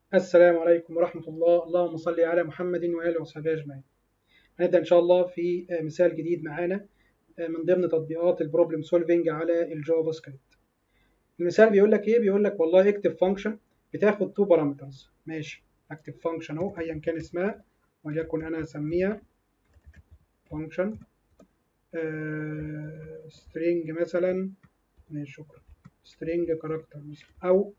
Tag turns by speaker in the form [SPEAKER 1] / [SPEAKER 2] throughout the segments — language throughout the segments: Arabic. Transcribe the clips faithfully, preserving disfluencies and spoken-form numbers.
[SPEAKER 1] السلام عليكم ورحمة الله. اللهم صل على محمد وآله وصحبه أجمعين. هنبدأ إن شاء الله في مثال جديد معانا من ضمن تطبيقات البروبلم سولفينج على الجافا سكريبت. المثال بيقول لك إيه؟ بيقول لك والله اكتب فانكشن بتاخد تو بارامترز. ماشي، اكتب فانكشن أهو أيا كان اسمها، وليكن أنا هسميها فانكشن سترينج مثلا. ماشي شكرا. سترينج كاركتر مثلا أو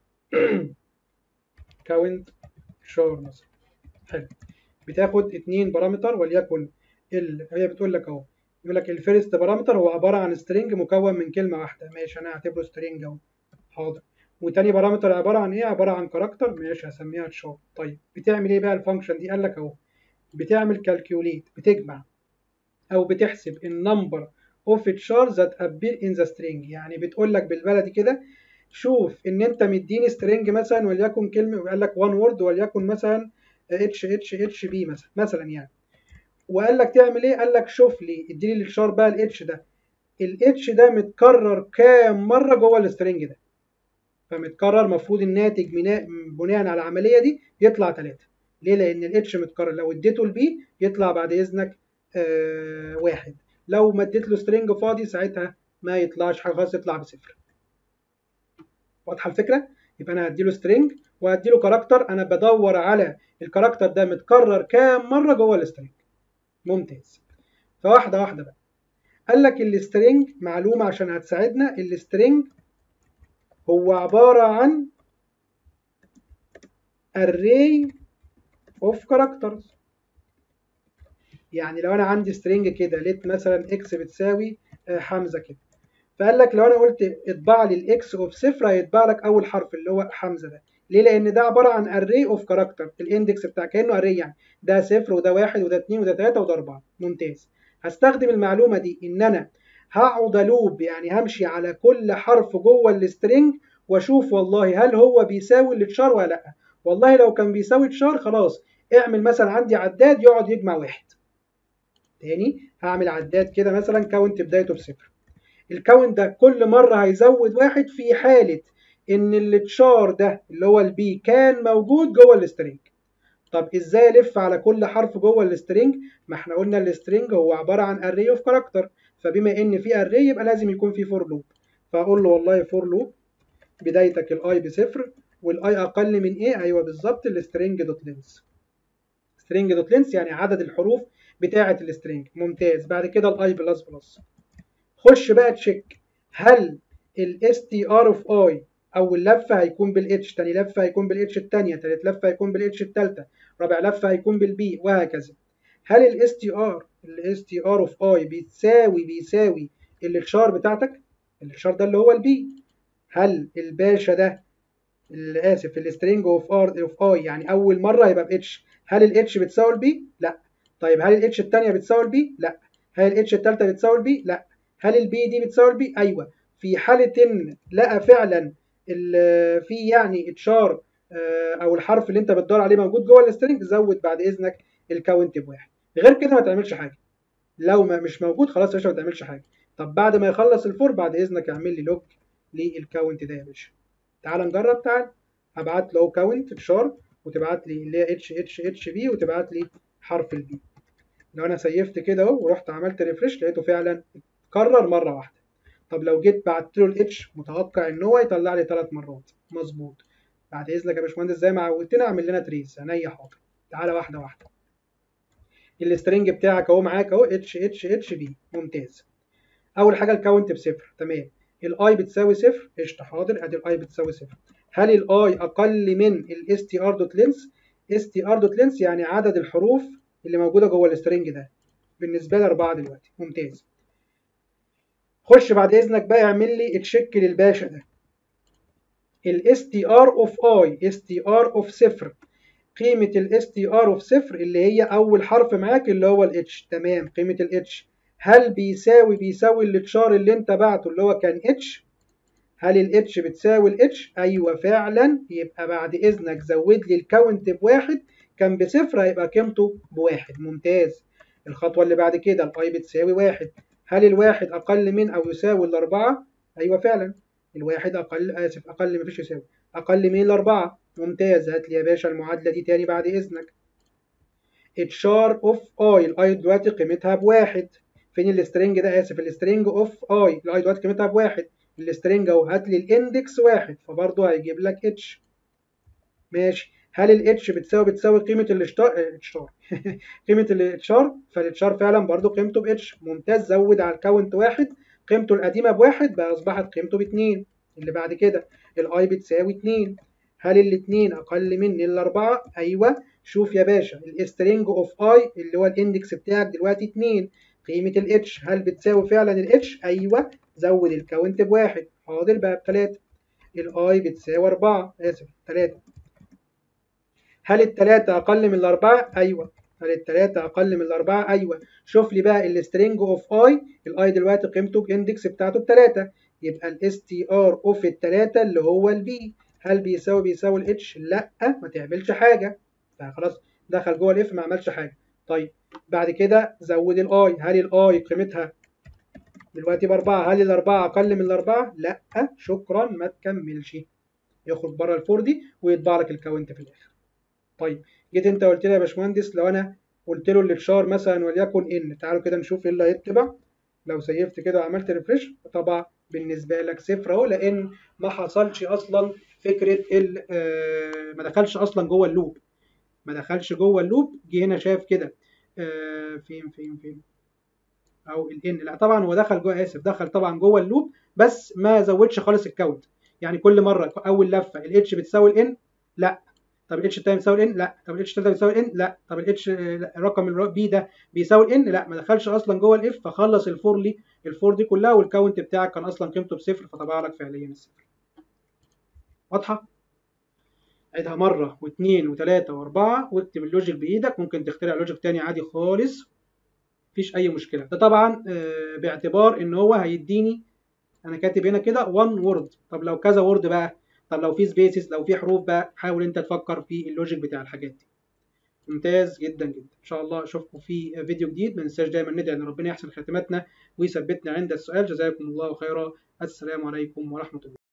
[SPEAKER 1] كاونت شار مثلا. حلو. بتاخد اتنين بارامتر، وليكن ال... هي بتقول لك اهو، يقول لك الفيرست بارامتر هو عباره عن سترينج مكون من كلمه واحده. ماشي، انا هعتبره سترينج اهو. حاضر. وتاني بارامتر عباره عن ايه؟ عباره عن كاركتر. ماشي، هسميها تشار. طيب بتعمل ايه بقى الفانكشن دي؟ قال لك اهو بتعمل كالكيوليت، بتجمع او بتحسب النمبر اوف تشار ذات ابير ان ذا سترينج. يعني بتقول لك بالبلدي كده، شوف ان انت مديني سترينج مثلا وليكن كلمه، قال لك وان وورد وليكن مثلا اتش اتش اتش بي مثلا مثلا يعني. وقال لك تعمل ايه؟ قال لك شوف لي، اديني الشار بقى الاتش ده، الاتش ده متكرر كام مره جوه السترنج ده. فمتكرر، المفروض الناتج بناء على العمليه دي يطلع ثلاثة. ليه؟ لان الاتش متكرر. لو اديته البي يطلع بعد اذنك آه واحد. لو ما اديت له سترنج فاضي ساعتها ما يطلعش حاجه خالص، يطلع بصفر. واضحه الفكره؟ يبقى انا هديله سترنج وهديله كاركتر، انا بدور على الكاركتر ده متكرر كام مره جوه السترنج. ممتاز. فواحده واحده بقى. قال لك السترنج معلومة عشان هتساعدنا، السترنج هو عبارة عن array of characters. يعني لو انا عندي سترنج كده لقيت مثلا اكس بتساوي آه، حمزة كده، فقال لك لو انا قلت اطبع لي الاكس اوف صفر هيطبع لك اول حرف اللي هو حمزة ده. ليه؟ لان ده عبارة عن array of character، الاندكس بتاع كأنه array، يعني ده صفر وده واحد وده اتنين وده تلاتة وده اربعة. ممتاز. هستخدم المعلومة دي ان انا هقعد الوب، يعني همشي على كل حرف جوه السترنج واشوف والله هل هو بيساوي التشار ولا لا. والله لو كان بيساوي تشار خلاص اعمل مثلا عندي عداد يقعد يجمع واحد. تاني هعمل عداد كده مثلا كاونت بدايته بصفر. الكاونت ده كل مره هيزود واحد في حاله ان التشار ده اللي هو البي كان موجود جوه السترنج. طب ازاي الف على كل حرف جوه السترنج؟ ما احنا قلنا السترنج هو عباره عن اري اوف كاركتر، فبما ان في اري يبقى لازم يكون في فور لوب. فاقول له والله فور لوب بدايتك الاي بصفر، والاي اقل من ايه؟ ايوه بالظبط، السترنج دوت لينس. سترنج دوت لينس يعني عدد الحروف بتاعه السترنج. ممتاز. بعد كده الاي بلس بلس. خش بقى تشيك هل الاس تي ار اوف اي اول لفه هيكون بالاتش، تاني لفه هيكون بالاتش الثانيه، تالت لفه هيكون بالاتش الثالثه، رابع لفه هيكون بالبي، وهكذا. هل الاس تي ار الاس تي ار اوف اي بيساوي بيساوي التشار بتاعتك، التشار ده اللي هو البي. هل الباشا ده، اسف، السترينج اوف ار اوف اي يعني اول مره هيبقى باتش، هل الاتش بتساوي البي؟ لا. طيب هل الاتش الثانيه بتساوي البي؟ لا. هل الاتش الثالثه بتساوي البي؟ لا. هل البي دي بتساوي البي؟ ايوه. في حاله ان لقى فعلا في يعني اتشار او الحرف اللي انت بتدور عليه موجود جوه السترينج، زود بعد اذنك الكاونت بواحد. غير كده ما تعملش حاجه. لو ما مش موجود خلاص يا باشا ما تعملش حاجه. طب بعد ما يخلص الفور بعد اذنك اعمل لي لوج للكاونت ده يا باشا. تعال نجرب. تعال هبعت له كاونت تشار، وتبعت لي اللي هي اتش اتش اتش بي، وتبعت لي حرف البي. لو انا سيفت كده اهو ورحت عملت ريفرش لقيته فعلا اتكرر مره واحده. طب لو جيت بعت له الاتش متوقع ان هو يطلع لي ثلاث مرات. مظبوط. بعد اذنك يا باشمهندس زي ما عودتنا اعمل لنا تريس. عينيا حاضر. تعالى واحده واحده. السترنج بتاعك اهو معاك اهو اتش اتش اتش بي. ممتاز. اول حاجه الكاونت بصفر. تمام. الاي بتساوي صفر. قشطه. حاضر. ادي الاي بتساوي صفر. هل الاي اقل من الاس تي ار دوت لينس؟ اس تي ار دوت لينس يعني عدد الحروف اللي موجوده جوه السترنج ده. بالنسبه لي اربعه دلوقتي. ممتاز. خش بعد اذنك بقى اعمل لي تشيك للباشا ده. الاس تي ار اوف اي اس تي ار اوف صفر، قيمه الاس تي ار اوف صفر اللي هي اول حرف معاك اللي هو الاتش. تمام. قيمه الاتش هل بيساوي بيساوي التشار اللي انت بعته اللي هو كان اتش؟ هل الاتش بتساوي الاتش؟ ايوه فعلا. يبقى بعد اذنك زود لي الكاونت بواحد، كان بصفر هيبقى قيمته بواحد. ممتاز. الخطوه اللي بعد كده الاي بتساوي واحد. هل الواحد اقل من او يساوي الاربعه؟ ايوه فعلا. الواحد اقل، اسف، اقل مفيش يساوي، اقل من الاربعه. ممتاز، هات لي يا باشا المعادلة دي تاني بعد إذنك. اتشار اوف اي، الاي دلوقتي قيمتها بواحد. فين السترنج ده؟ اسف، السترنج اوف اي، الاي دلوقتي قيمتها بواحد. السترنج اهو، هات لي الاندكس واحد، فبرضه هيجيب لك اتش. ماشي، هل الاتش بتساوي بتساوي قيمة الاشتار الاشتار قيمة الاتشار؟ فالاتشار فعلا برضه قيمته باتش. ممتاز، زود على الكاونت واحد، قيمته القديمة بواحد بقى أصبحت قيمته باتنين. اللي بعد كده الاي بتساوي اتنين. هل الاتنين أقل من الأربعة؟ أيوه. شوف يا باشا، السترنج اوف اي اللي هو الاندكس بتاعك دلوقتي اتنين. قيمة الاتش هل بتساوي فعلا الاتش؟ أيوه. زود الكاونت بواحد. حاضر، بقى بتلاتة. الاي بتساوي أربعة، آسف تلاتة. هل التلاتة أقل من الأربعة؟ أيوه. هل التلاتة أقل من الأربعة؟ أيوه. شوف لي بقى السترنج أوف أي، الأي دلوقتي قيمته بإندكس بتاعته بتلاتة، يبقى الاس تي ار أوف التلاتة اللي هو البي، هل بيساوي بيساوي الاتش؟ لأ، ما تعملش حاجة، فخلاص دخل جوه الاف ما عملش حاجة. طيب بعد كده زود الاي، هل الاي قيمتها دلوقتي بأربعة، هل الأربعة أقل من الأربعة؟ لأ، شكرا، ما تكملش، يخرج بره الفور دي ويطبع لك الكاونت في الآخر. طيب جيت انت قلت لي يا باشمهندس، لو انا قلت له الاتشار مثلا وليكن ان، تعالوا كده نشوف ايه اللي هيتبع. لو سيفت كده وعملت ريفرش، طبعا بالنسبه لك صفر اهو، لان ما حصلش اصلا فكره ال آه، ما دخلش اصلا جوه اللوب، ما دخلش جوه اللوب. جه هنا شاف كده آه، فين فين فين او الان، لا طبعا هو دخل جوه، اسف دخل طبعا جوه اللوب، بس ما زودش خالص الكاونت. يعني كل مره اول لفه الاتش بتساوي الان، لا. طب الاتش التاني بيساوي الان، لا. طب الاتش التالتة بيساوي الان، لا. طب الاتش الرقم البي ده بيساوي الان، لا. ما دخلش اصلا جوه الاف، فخلص الفور لي الفور دي كلها، والكاونت بتاعك كان اصلا قيمته بصفر، فطبع لك فعليا الصفر. واضحه؟ عيدها مره واثنين وثلاثه واربعه، واكتب اللوجيك بايدك، ممكن تخترع لوجيك تاني عادي خالص، مفيش اي مشكله. ده طبعا آه، باعتبار ان هو هيديني، انا كاتب هنا كده وان وورد. طب لو كذا وورد بقى، طب لو في سبيسز، لو في حروف بقى، حاول انت تفكر في اللوجيك بتاع الحاجات دي. ممتاز جدا جدا. ان شاء الله اشوفكم في فيديو جديد. ما ننساش دايما ندعي ان ربنا يحسن خاتمتنا ويثبتنا عند السؤال. جزاكم الله خيرا. السلام عليكم ورحمه الله.